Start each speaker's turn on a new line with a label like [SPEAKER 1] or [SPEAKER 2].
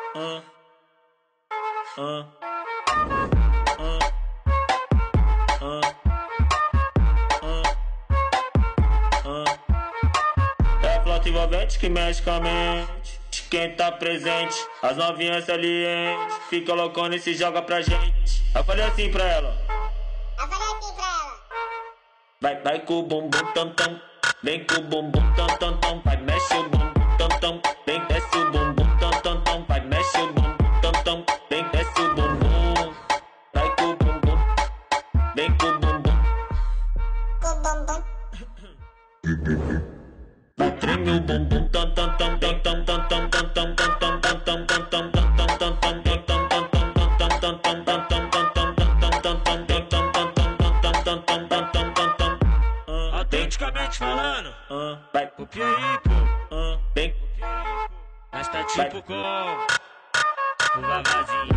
[SPEAKER 1] É flauta envolvente que mexe com a mente de quem tá presente. As novinhas salientes fica loucona e se joga pra gente. Eu falei assim pra ela. Vai com o bumbum tam tam, vem com o bumbum tam tam tam, vai mexe o bumbum tam tam, vem desce o bumbum tam tam tam, vai mexe o bumbum tam tam, vem desce o bumbum, vai com o bumbum, vem com o bumbum, vai treme o bumbum tam tam tam tam tam tam tam tam tam tam tam tam tam tam tam tam tam tam
[SPEAKER 2] Autenticamente falando,
[SPEAKER 1] vai
[SPEAKER 2] copia aí, pô.
[SPEAKER 1] bem,
[SPEAKER 2] Mas tá tipo com o vavazinho.